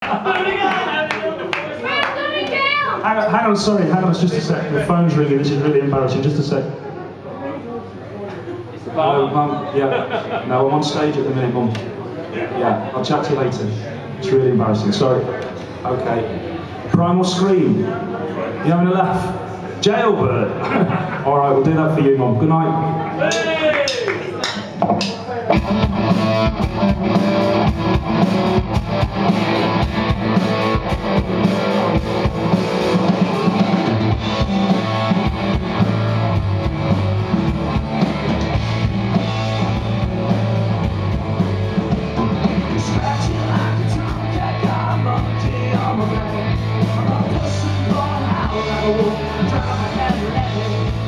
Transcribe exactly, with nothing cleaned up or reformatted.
Hang on, hang on, sorry, hang on, just a sec. The phone's ringing, this is really embarrassing, just a sec. Hello, Mum. Yeah. No, I'm on stage at the minute, Mum. Yeah, I'll chat to you later. It's really embarrassing, sorry. Okay. Primal Scream. You having a laugh? Jailbird. Alright, we'll do that for you, Mum. Good night. Drive my head,